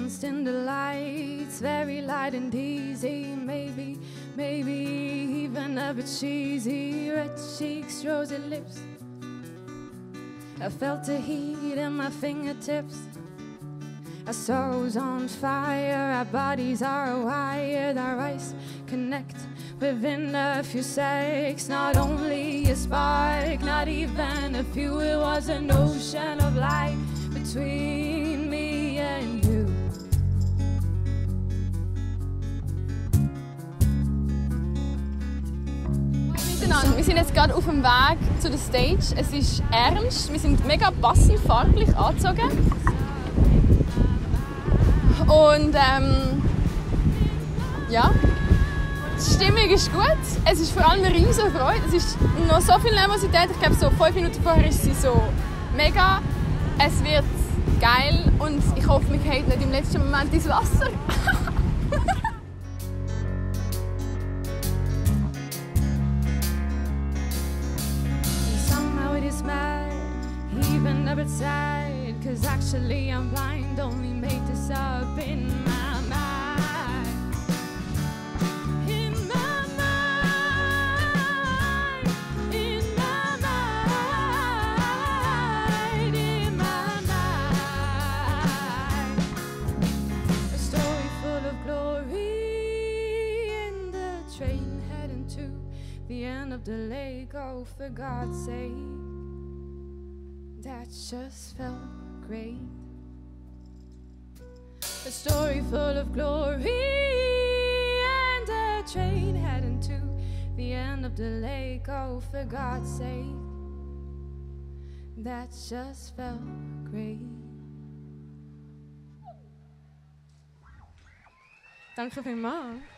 constant delights, very light and easy. Maybe even a bit cheesy. Red cheeks, rosy lips. I felt the heat in my fingertips. Our souls on fire, our bodies are wired. Our eyes connect within a few seconds. Not only a spark, not even a few. It was an ocean of light between me and you. Wir sind jetzt gerade auf dem Weg zu der Stage. Es ist ernst, wir sind mega passiv farblich angezogen. Und ja, die Stimmung ist gut. Es ist vor allem eine riesige Freude. Es ist noch so viel Nervosität. Ich glaube, so 5 Minuten vorher ist sie so mega. Es wird geil und ich hoffe, wir fallen nicht im letzten Moment ins Wasser. Even a bit sad, 'cause actually I'm blind, only made this up in my mind. In my mind, in my mind, in my mind. A story full of glory, and the train heading to the end of the lake. Oh, for God's sake, that just felt great. A story full of glory, and a train heading to the end of the lake. Oh, for God's sake, that just felt great. Danke vielmals.